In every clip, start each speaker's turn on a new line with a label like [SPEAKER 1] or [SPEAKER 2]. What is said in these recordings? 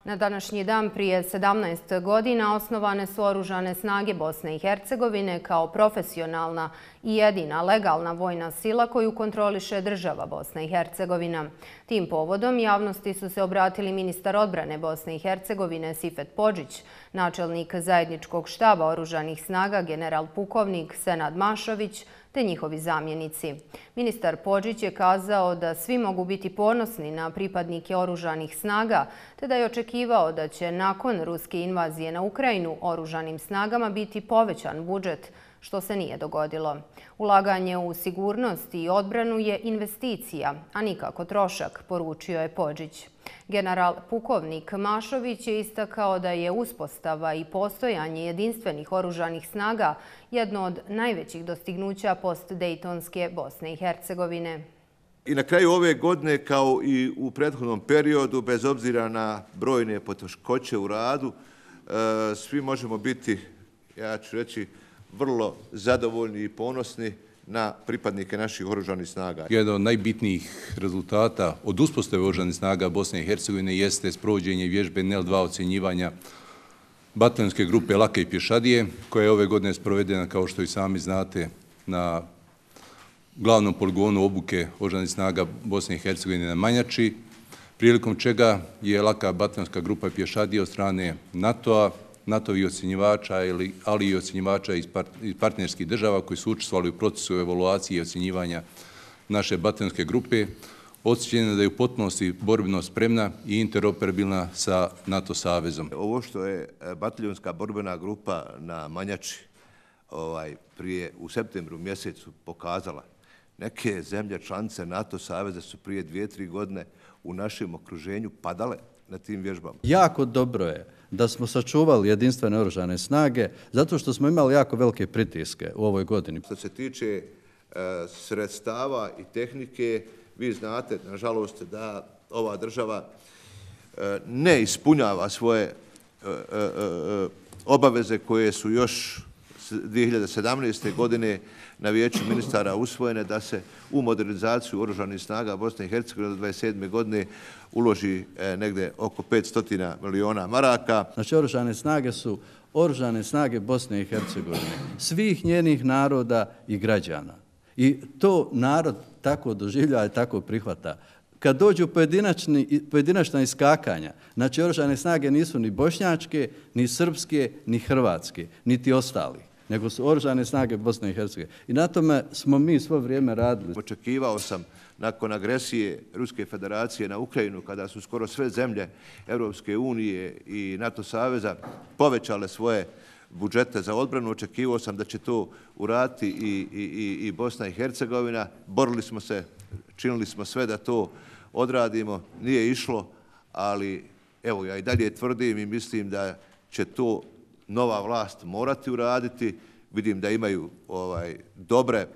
[SPEAKER 1] Na današnji dan prije 17 godina osnovane su Oružane snage Bosne i Hercegovine kao profesionalna i jedina legalna vojna sila koju kontroliše država Bosna i Hercegovina. Tim povodom javnosti su se obratili ministar odbrane Bosne i Hercegovine Sifet Podžić, načelnik zajedničkog štaba Oružanih snaga general pukovnik Senad Mašović te njihovi zamjenici. Ministar Podžić je kazao da svi mogu biti ponosni na pripadnike Oružanih snaga te da je očekivao da će nakon ruske invazije na Ukrajinu Oružanim snagama biti povećan budžet, što se nije dogodilo. Ulaganje u sigurnost i odbranu je investicija, a nikako trošak, poručio je Podžić. General pukovnik Mašović je istakao da je uspostava i postojanje jedinstvenih oružanih snaga jedno od najvećih dostignuća post-dejtonske Bosne i Hercegovine.
[SPEAKER 2] I na kraju ove godine, kao i u prethodnom periodu, bez obzira na brojne poteškoće u radu, svi možemo biti, ja ću reći, vrlo zadovoljni i ponosni na pripadnike naših oružanih snaga.
[SPEAKER 3] Jedan od najbitnijih rezultata od uspostave oružanih snaga Bosne i Hercegovine jeste sprovođenje vježbe NL2 ocjenjivanja bataljonske grupe Lake i pješadije, koja je ove godine sprovedena, kao što i sami znate, na glavnom poligonu obuke oružanih snaga Bosne i Hercegovine na Manjači, prilikom čega je Laka bataljonska grupa pješadije od strane NATO-a, NATO-vih ocjenjivača, ali i ocjenjivača iz partnerskih država koji su učestvovali u procesu evaluacije i ocjenjivanja naše bataljonske grupe, ocjenjeno da je u potpunosti borbeno spremna i interoperabilna sa NATO savezom.
[SPEAKER 2] Ovo što je bataljonska borbena grupa na Manjači prije u septembru mjesecu pokazala, neke zemlje članice NATO saveza su prije 2-3 godine u našem okruženju padale na tim vježbama.
[SPEAKER 4] Jako dobro je da smo sačuvali jedinstvene oružane snage zato što smo imali jako velike pritiske u ovoj godini.
[SPEAKER 2] Što se tiče sredstava i tehnike, vi znate, nažalost, da ova država ne ispunjava svoje obaveze koje su još 2017. godine na Vijeću ministara usvojene da se u modernizaciju oružanih snaga Bosne i Hercegovine do 2027. godine uloži negdje oko 500 miliona maraka.
[SPEAKER 4] Znači, oružane snage su oružane snage Bosne i Hercegovine, svih njenih naroda i građana. I to narod tako doživljava i tako prihvata. Kad dođu pojedinačna iskakanja, znači oružane snage nisu ni bošnjačke, ni srpske, ni hrvatske, niti ostali, nego su oružane snage Bosne i Hercegovine. I na tome smo mi svo vrijeme radili.
[SPEAKER 2] Očekivao sam nakon agresije Ruske federacije na Ukrajinu, kada su skoro sve zemlje Europske unije i NATO saveza povećale svoje budžete za odbranu, očekivao sam da će to uraditi i Bosna i Hercegovina. Borili smo se, činili smo sve da to odradimo, nije išlo, ali evo ja i dalje tvrdim i mislim da će to nova vlast morati uraditi. Vidim da imaju dobre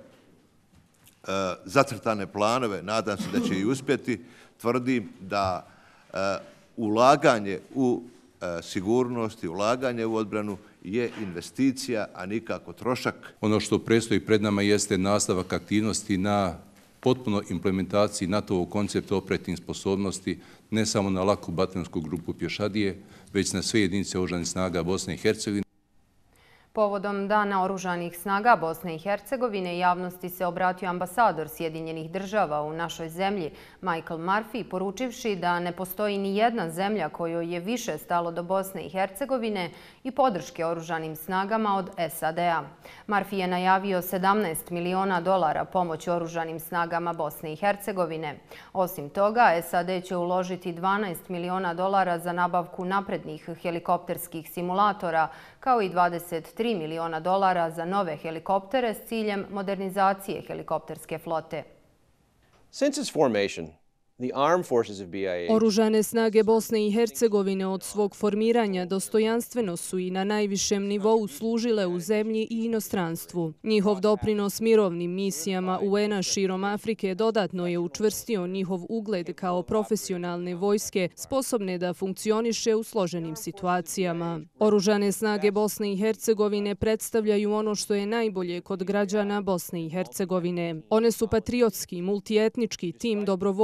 [SPEAKER 2] zacrtane planove, nadam se da će i uspjeti. Tvrdim da ulaganje u sigurnost i ulaganje u odbranu je investicija, a nikako trošak.
[SPEAKER 3] Ono što predstoji pred nama jeste nastavak aktivnosti na potpuno implementaciji NATO-ovog koncepta operativnih sposobnosti, ne samo na Laku bataljonsku grupu pješadije, već na sve jedinice oružanih snaga Bosne i Hercegovine.
[SPEAKER 1] Povodom Dana oružanih snaga Bosne i Hercegovine javnosti se obratio ambasador Sjedinjenih država u našoj zemlji Michael Murphy, poručivši da ne postoji ni jedna zemlja kojoj je više stalo do Bosne i Hercegovine i podrške oružanim snagama od SAD-a. Murphy je najavio $17 miliona pomoći oružanim snagama Bosne i Hercegovine. Osim toga, SAD će uložiti $12 miliona za nabavku naprednih helikopterskih simulatora, kao i $23 miliona za nove helikoptere s ciljem modernizacije helikopterske flote.
[SPEAKER 5] Since its formation, the armed forces of BiH...
[SPEAKER 6] Oružane snage Bosne i Hercegovine od svog formiranja dostojanstveno su i na najvišem nivou služile u zemlji i inostranstvu. Njihov doprinos mirovnim misijama UN-a širom Afrike dodatno je učvrstio njihov ugled kao profesionalne vojske sposobne da funkcioniše u složenim situacijama. Oružane snage Bosne i Hercegovine predstavljaju ono što je najbolje kod građana Bosne i Hercegovine. One su patriotski, multietnički tim dobrovoljaca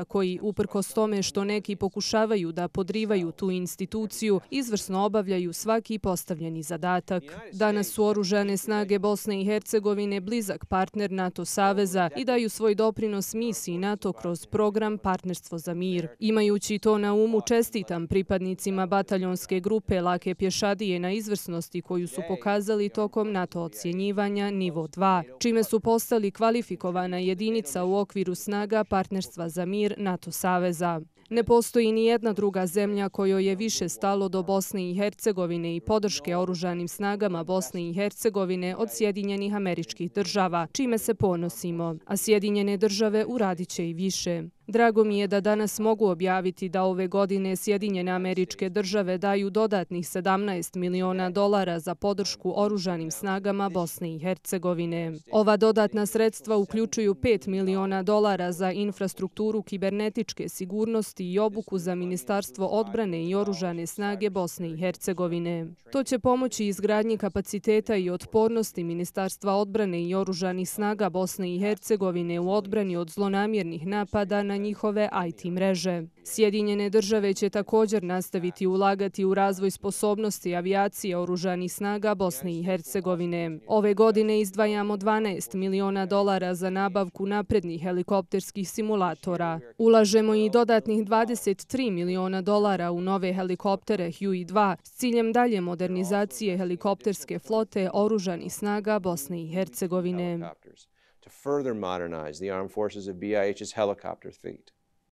[SPEAKER 6] Hercegovina koji, uprkos tome što neki pokušavaju da podrivaju tu instituciju, izvrsno obavljaju svaki postavljeni zadatak. Danas su oružane snage Bosne i Hercegovine blizak partner NATO saveza i daju svoj doprinos misiji NATO kroz program Partnerstvo za mir. Imajući to na umu, čestitam pripadnicima bataljonske grupe Lake pješadije na izvrsnosti koju su pokazali tokom NATO ocjenjivanja nivo 2, čime su postali kvalifikovana jedinica u okviru snaga Partnerstva za mir NATO saveza. Ne postoji ni jedna druga zemlja kojoj je više stalo do Bosne i Hercegovine i podrške oružanim snagama Bosne i Hercegovine od Sjedinjenih Američkih Država, čime se ponosimo, a Sjedinjene Države uradit će i više. Drago mi je da danas mogu objaviti da ove godine Sjedinjene Američke Države daju dodatnih $17 miliona za podršku oružanim snagama Bosne i Hercegovine. Ova dodatna sredstva uključuju $5 miliona za infrastrukturu kibernetičke sigurnosti i obuku za Ministarstvo odbrane i oružane snage Bosne i Hercegovine. To će pomoći izgradnji kapaciteta i otpornosti Ministarstva odbrane i oružanih snaga Bosne i Hercegovine u odbrani od zlonamjernih napada na njihove IT mreže. Sjedinjene Države će također nastaviti ulagati u razvoj sposobnosti avijacije oružanih snaga Bosne i Hercegovine. Ove godine izdvajamo $12 miliona za nabavku naprednih helikopterskih simulatora. Ulažemo i dodatnih $23 miliona u nove helikoptere Huey-2 s ciljem dalje modernizacije helikopterske flote oružanih snaga Bosne i Hercegovine.
[SPEAKER 5] To further modernize the armed forces of BIH's helicopter fleet.